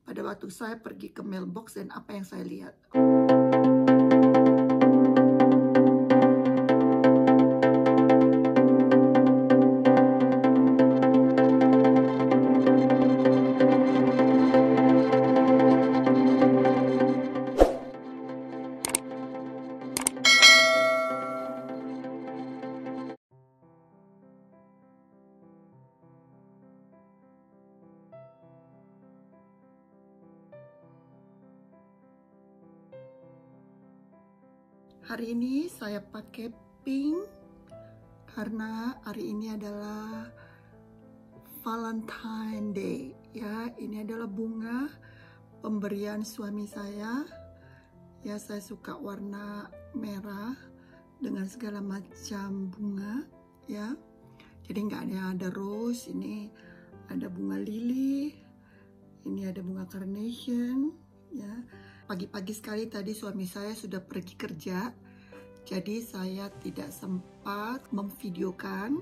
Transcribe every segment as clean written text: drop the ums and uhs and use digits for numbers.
pada waktu saya pergi ke mailbox dan apa yang saya lihat. Hari ini saya pakai pink karena hari ini adalah Valentine Day ya. Ini adalah bunga pemberian suami saya. Ya, saya suka warna merah dengan segala macam bunga ya. Jadi nggak ada rose, ini ada bunga lili, ini ada bunga carnation ya. Pagi-pagi sekali tadi suami saya sudah pergi kerja, jadi saya tidak sempat memvideokan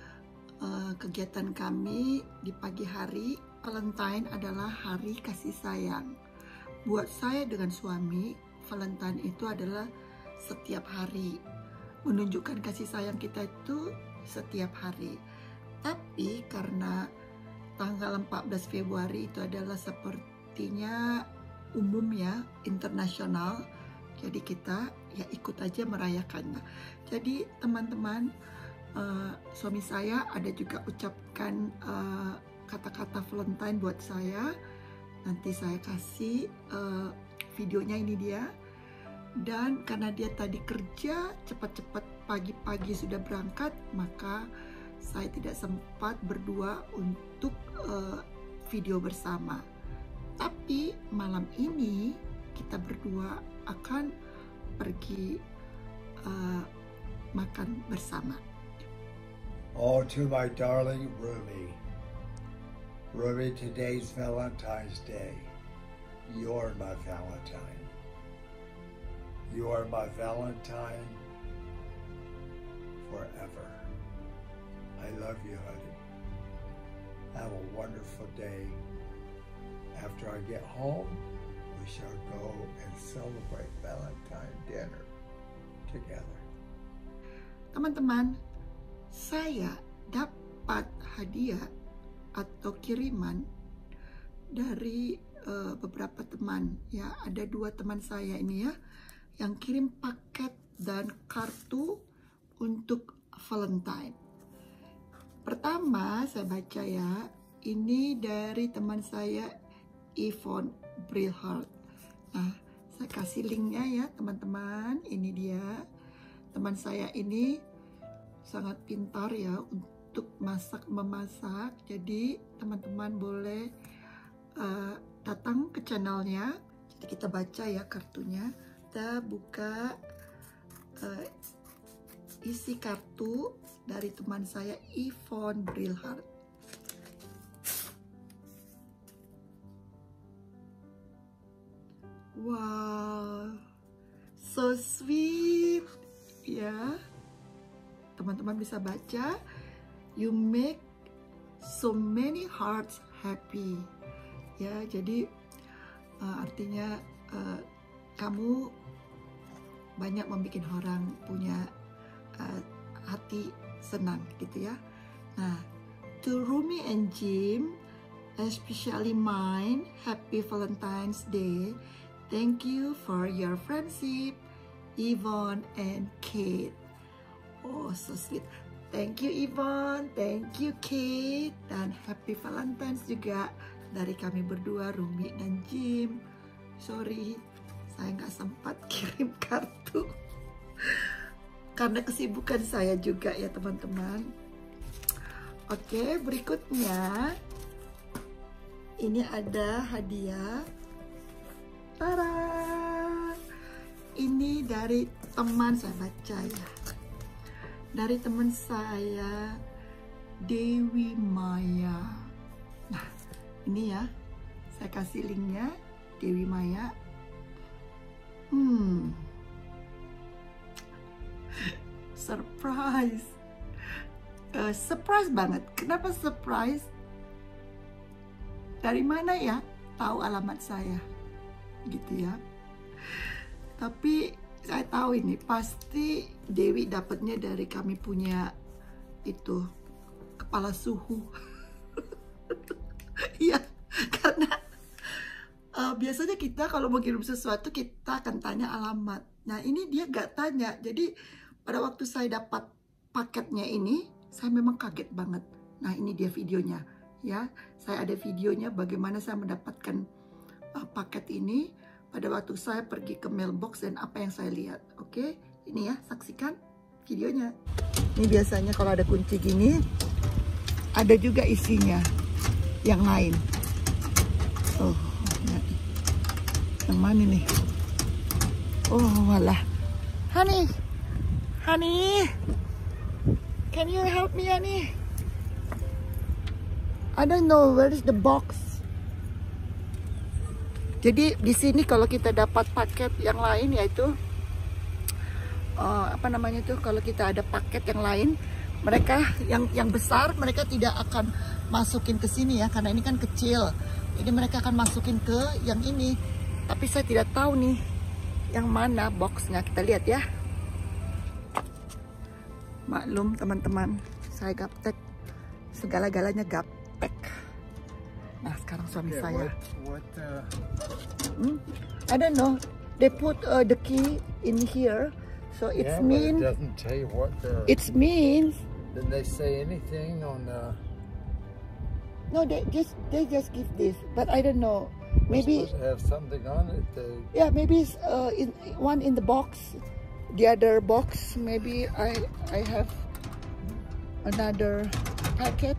kegiatan kami di pagi hari. Valentine adalah hari kasih sayang. Buat saya dengan suami, Valentine itu adalah setiap hari. Menunjukkan kasih sayang kita itu setiap hari. Tapi karena tanggal 14 Februari itu adalah sepertinya umum ya, internasional, jadi kita ya ikut aja merayakannya. Jadi teman-teman, suami saya ada juga ucapkan kata-kata Valentine buat saya. Nanti saya kasih videonya, ini dia. Dan karena dia tadi kerja cepat-cepat pagi-pagi sudah berangkat, maka saya tidak sempat berdua untuk video bersama. Tapi malam ini kita berdua akan pergi makan bersama. Oh, to my darling Rumi. Rumi, today's Valentine's Day. You're my Valentine. You are my Valentine forever. I love you, honey. Have a wonderful day. After I get home, we shall go and celebrate Valentine dinner together. Teman-teman, saya dapat hadiah atau kiriman dari beberapa teman ya. Ada 2 teman saya ini ya yang kirim paket dan kartu untuk Valentine. Pertama saya baca ya, ini dari teman saya Yvonne Brilhart. Nah, saya kasih linknya ya teman-teman. Ini dia, teman saya ini sangat pintar ya untuk memasak. Jadi teman-teman boleh datang ke channelnya. Jadi kita baca ya kartunya. Kita buka isi kartu dari teman saya Yvonne Brilhart. Wow, so sweet ya. Teman-teman bisa baca, you make so many hearts happy ya. Jadi artinya kamu banyak membuat orang punya hati senang gitu ya. Nah, to Rumi and Jim, especially mine, happy Valentine's Day. Thank you for your friendship, Yvonne and Kate. Oh, so sweet. Thank you Yvonne, thank you Kate, dan happy Valentine's juga dari kami berdua, Rumi dan Jim. Sorry, saya nggak sempat kirim kartu karena kesibukan saya juga ya teman-teman. Oke, berikutnya ini ada hadiah. Tada! Ini dari teman saya, baca ya. Dari teman saya Dewi Maya. Nah, ini ya, saya kasih linknya, Dewi Maya. Surprise. Surprise banget. Kenapa surprise? Dari mana ya? tahu alamat saya, gitu ya. Tapi saya tahu ini pasti Dewi dapatnya dari kami punya itu kepala suhu. Iya, karena biasanya kita kalau mau kirim sesuatu kita akan tanya alamat. Nah ini dia gak tanya. Jadi pada waktu saya dapat paketnya ini, saya memang kaget banget. Nah ini dia videonya ya. Saya ada videonya bagaimana saya mendapatkan paket ini pada waktu saya pergi ke mailbox dan apa yang saya lihat. Oke, ini ya, saksikan videonya. Ini biasanya kalau ada kunci gini, ada juga isinya yang lain. Oh, yang mana nih? Oh, walah. Honey, can you help me, honey? I don't know where is the box. Jadi di sini kalau kita dapat paket yang lain, yaitu apa namanya itu, kalau kita ada paket yang lain, mereka yang besar mereka tidak akan masukin ke sini ya, karena ini kan kecil. Jadi mereka akan masukin ke yang ini. Tapi saya tidak tahu nih yang mana boxnya. Kita lihat ya. Maklum teman-teman, saya gaptek, segala-galanya gaptek. Nah sekarang suami saya, I don't know, they put the key in here, so it means. It doesn't tell you what the. It means. Did they say anything on the? No, they just give this, but I don't know. Maybe Supposed to have something on it. yeah, maybe it's one in the box, the other box. Maybe I have another packet.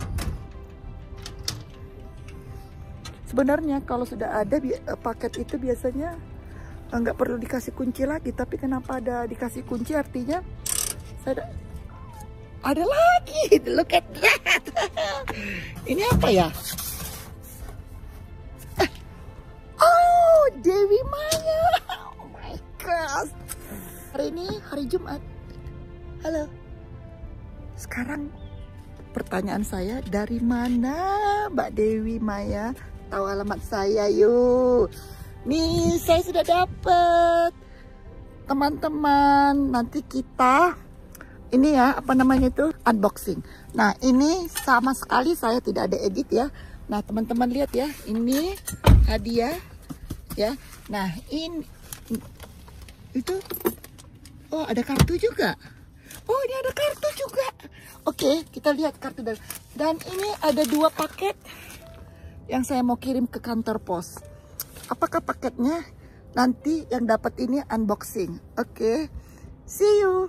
Sebenarnya kalau sudah ada paket itu biasanya nggak perlu dikasih kunci lagi. Tapi kenapa ada dikasih kunci, artinya saya ada lagi. Look at that. Ini apa ya? Oh, Dewi Maya. Oh my God. Hari ini hari Jumat. Halo. Sekarang pertanyaan saya, dari mana Mbak Dewi Maya tahu alamat saya? Yuk, nih saya sudah dapat, teman-teman. Nanti kita ini ya, apa namanya itu, unboxing. Nah ini sama sekali saya tidak ada edit ya. Nah teman-teman lihat ya, ini hadiah ya. Nah ini itu, oh ada kartu juga. Oh ini ada kartu juga. Oke, kita lihat kartu dan ini ada 2 paket yang saya mau kirim ke kantor pos. Apakah paketnya? Nanti yang dapat ini unboxing. Oke, see you.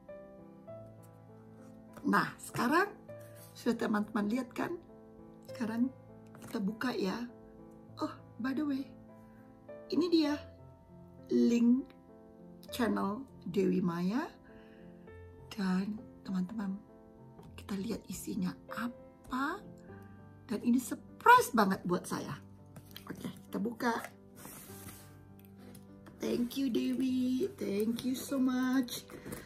Nah, sekarang sudah teman-teman lihat kan? Sekarang kita buka ya. Oh, by the way, ini dia link channel Dewi Maya. Dan teman-teman, kita lihat isinya apa. Dan ini surprise banget buat saya. Oke, kita buka. Thank you Dewi, thank you so much.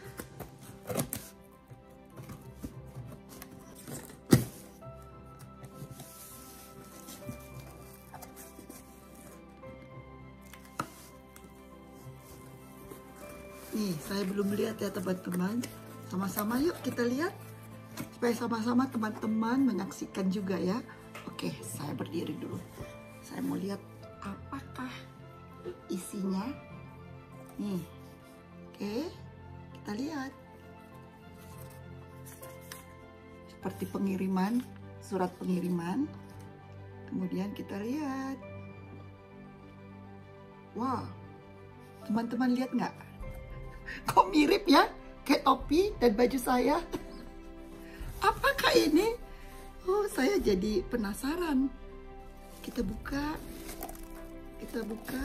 Nih, saya belum lihat ya teman-teman. Sama-sama yuk kita lihat. Supaya sama-sama teman-teman menyaksikan juga ya. Oke, saya berdiri dulu. Saya mau lihat apakah isinya. Nih. Oke, kita lihat. Seperti pengiriman, surat pengiriman. Kemudian kita lihat. Wow. Teman-teman lihat nggak? Kok mirip ya? Kayak topi dan baju saya. Apakah ini? Oh, saya jadi penasaran. Kita buka. Kita buka.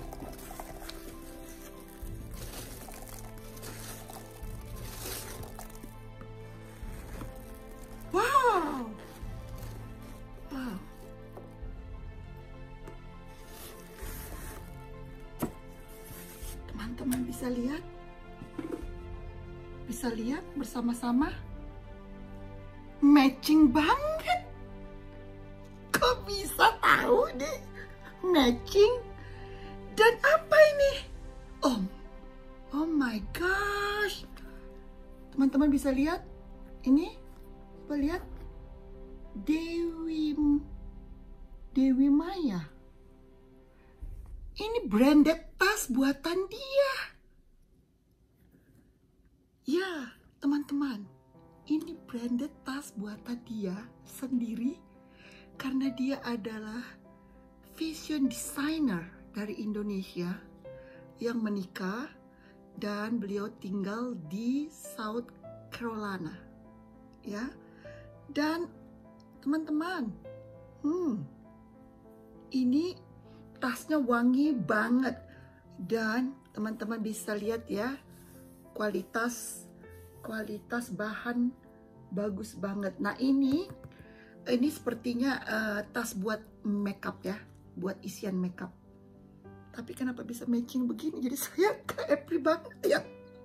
Wow. Wow. Teman-teman bisa lihat? Bisa lihat bersama-sama? Matching banget. Kok bisa tahu deh? matching. Dan apa ini? Oh my gosh. Teman-teman bisa lihat ini? Coba lihat. Dewi Maya. Ini branded tas buatan dia. Ya, teman-teman. Ini branded tas buatan dia sendiri. Karena dia adalah fashion designer dari Indonesia yang menikah dan beliau tinggal di South Carolina. Ya. Dan teman-teman, ini tasnya wangi banget. Dan teman-teman bisa lihat ya, kualitas bahan bagus banget. Nah ini sepertinya tas buat makeup ya, buat isian makeup. Tapi kenapa bisa matching begini? Jadi saya happy banget ya.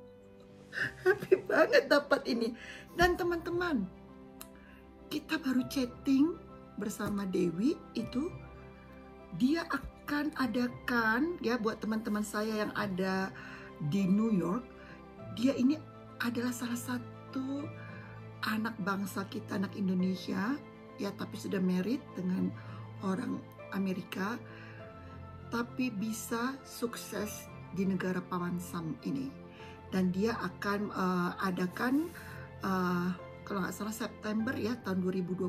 Happy banget dapat ini. Dan teman-teman, kita baru chatting bersama Dewi itu. Dia akan adakan ya, buat teman-teman saya yang ada di New York. Dia ini adalah salah satu anak bangsa kita, anak Indonesia ya, tapi sudah married dengan orang Amerika, tapi bisa sukses di negara Paman Sam ini. Dan dia akan adakan kalau nggak salah September ya, tahun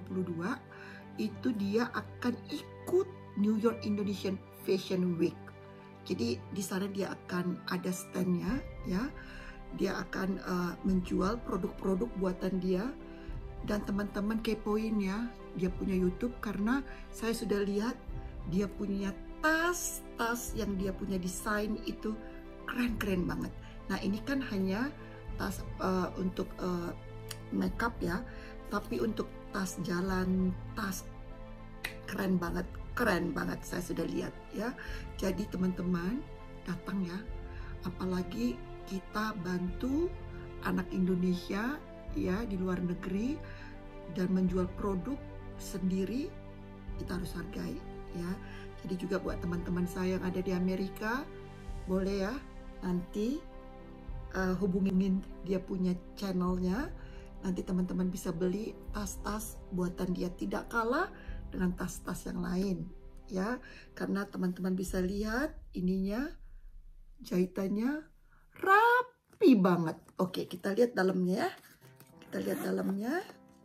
2022 itu dia akan ikut New York Indonesian Fashion Week. Jadi di sana dia akan ada standnya ya, dia akan menjual produk-produk buatan dia. Dan teman-teman kepoin ya, dia punya YouTube, karena saya sudah lihat dia punya tas yang dia punya desain itu keren-keren banget. Nah ini kan hanya tas untuk makeup ya, tapi untuk tas jalan, tas keren banget saya sudah lihat ya. Jadi teman-teman datang ya, apalagi kita bantu anak Indonesia ya di luar negeri dan menjual produk sendiri, kita harus hargai ya. Jadi juga buat teman-teman saya yang ada di Amerika, boleh ya nanti hubungin dia punya channelnya. Nanti teman-teman bisa beli tas-tas buatan dia, tidak kalah dengan tas-tas yang lain ya. Karena teman-teman bisa lihat ininya, jahitannya rapi banget. Oke, kita lihat dalamnya ya. Kita lihat dalamnya.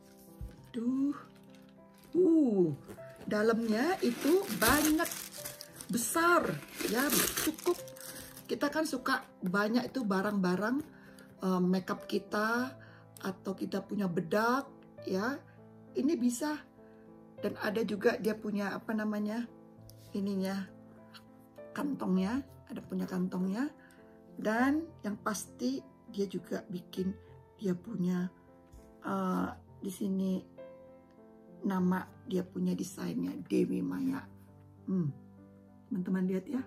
Dalamnya itu banyak, besar ya, cukup. Kita kan suka banyak itu barang-barang makeup kita, atau kita punya bedak ya, ini bisa. Dan ada juga dia punya apa namanya ininya, kantongnya, ada punya kantongnya. Dan yang pasti dia juga bikin, dia punya di sini nama dia punya desainnya, Dewi Maya. Teman-teman lihat ya.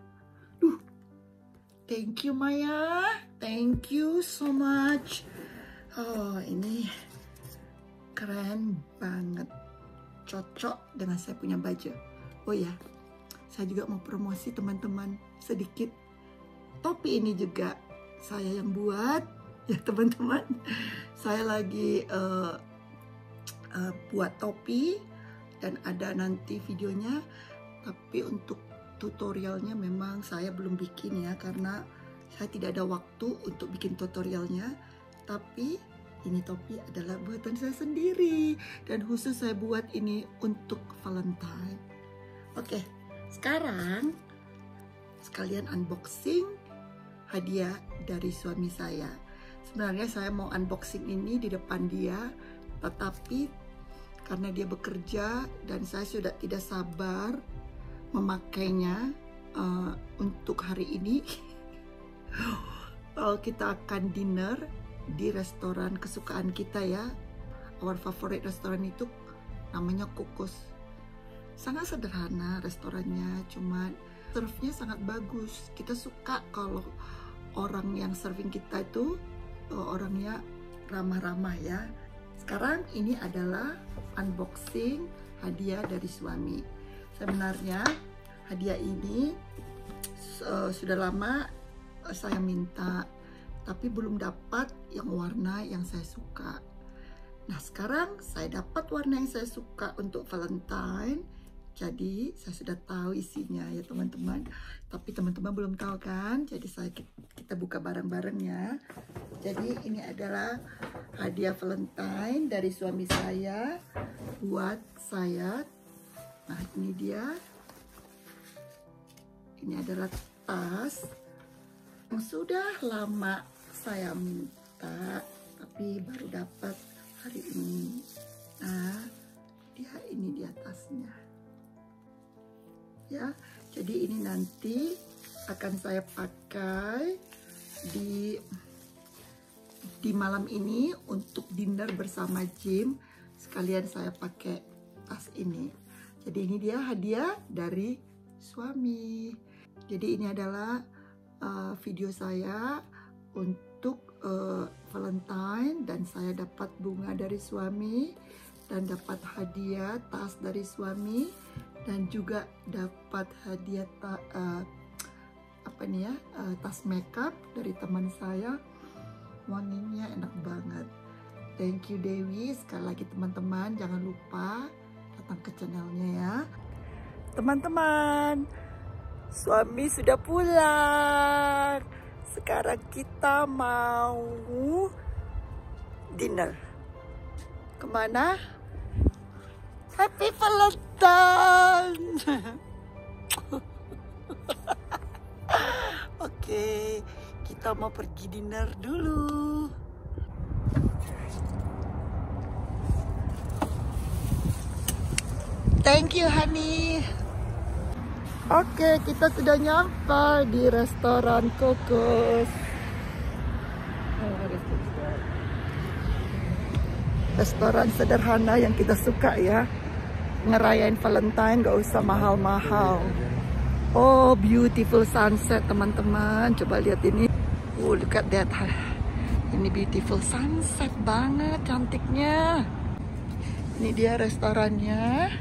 Thank you Maya, thank you so much. Oh ini keren banget, cocok dengan saya punya baju. Oh ya, saya juga mau promosi teman-teman sedikit. Topi ini juga saya yang buat ya teman-teman. Saya lagi buat topi dan ada nanti videonya, tapi untuk tutorialnya memang saya belum bikin ya, karena saya tidak ada waktu untuk bikin tutorialnya. Tapi ini topi adalah buatan saya sendiri dan khusus saya buat ini untuk Valentine. Oke, sekarang sekalian unboxing hadiah dari suami saya. Sebenarnya saya mau unboxing ini di depan dia, tetapi karena dia bekerja dan saya sudah tidak sabar memakainya untuk hari ini. Kita akan dinner di restoran kesukaan kita ya. Our favorite restoran itu namanya Kokos. Sangat sederhana restorannya, cuman serve-nya sangat bagus. Kita suka kalau orang yang serving kita itu orangnya ramah-ramah ya. Sekarang ini adalah unboxing hadiah dari suami. Sebenarnya hadiah ini sudah lama saya minta, tapi belum dapat yang warna yang saya suka. Nah, sekarang saya dapat warna yang saya suka untuk Valentine. Jadi saya sudah tahu isinya ya teman-teman. Tapi teman-teman belum tahu kan? Jadi kita buka bareng-bareng ya. Jadi ini adalah hadiah Valentine dari suami saya buat saya. Nah, ini dia. Ini adalah tas yang sudah lama saya minta, tapi baru dapat hari ini. Nah, ini dia tasnya. Ya, jadi ini nanti akan saya pakai di malam ini untuk dinner bersama Jim. Sekalian saya pakai tas ini. Jadi ini dia hadiah dari suami. Jadi ini adalah video saya untuk Valentine, dan saya dapat bunga dari suami dan dapat hadiah tas dari suami, dan juga dapat hadiah tas makeup dari teman saya. Wanginya enak banget. Thank you Dewi. Sekali lagi teman-teman, jangan lupa datang ke channelnya ya. Teman-teman, suami sudah pulang. Sekarang kita mau dinner. Kemana? Happy Valentine. Oke, kita mau pergi dinner dulu. Thank you honey. Oke, kita sudah nyampe di restoran Kokos. Restoran sederhana yang kita suka ya. Ngerayain Valentine gak usah mahal-mahal. Oh, beautiful sunset teman-teman. Coba lihat ini. Oh, look at that. Ini beautiful sunset banget, cantiknya. Ini dia restorannya.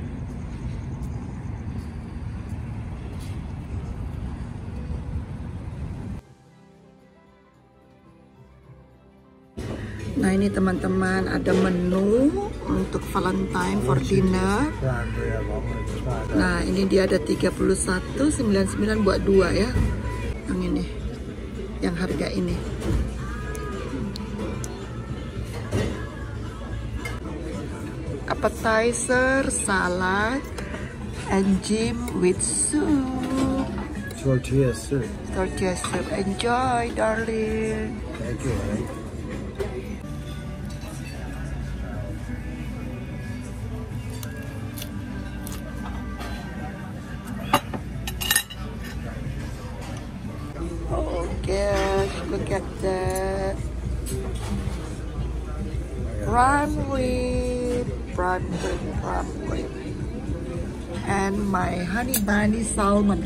Nah, ini teman-teman, ada menu untuk Valentine for dinner. Nah, ini dia ada 31,99 buat 2 ya. Yang ini, yang harga ini. Appetizer, salad, and Jim with soup. Tortilla soup. Tortilla soup. Enjoy, darling. Thank you. Oh gosh, look at that. Prime rib. And my honey bunny salmon.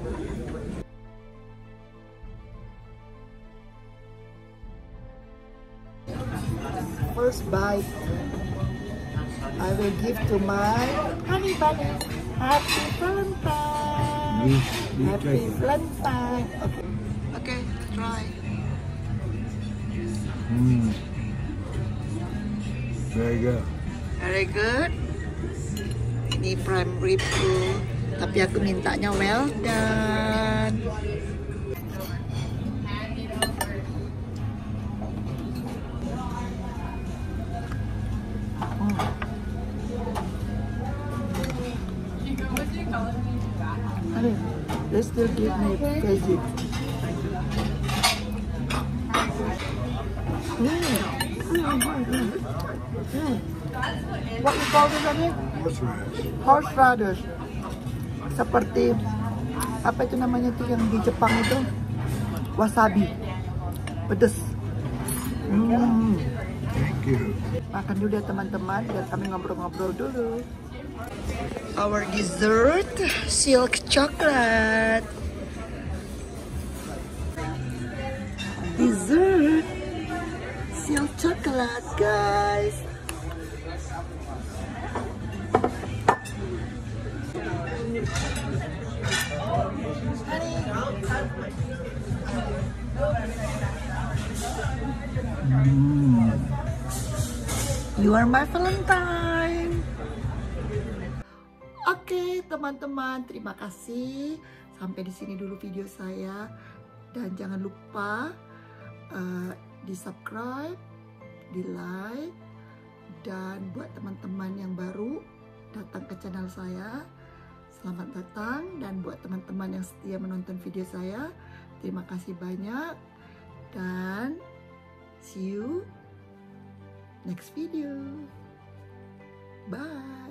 First bite, I will give to my honey bunny. Happy Valentine. Happy Valentine. Okay, try. Very good. Very good. Ini prime rib tuh, tapi aku mintanya well done. They still give me veggie. What you call this again? Horseradish. Seperti apa itu namanya tuh yang di Jepang itu? Wasabi. Pedes. Thank you. Makan dulu ya teman-teman, biar kami ngobrol-ngobrol dulu. Our dessert, silk chocolate. Dessert, silk chocolate, guys. You are my Valentine. Oke, teman-teman, terima kasih. Sampai di sini dulu video saya. Dan jangan lupa di subscribe, di like, dan buat teman-teman yang baru datang ke channel saya, selamat datang. Dan buat teman-teman yang setia menonton video saya, terima kasih banyak. Dan see you next video. Bye.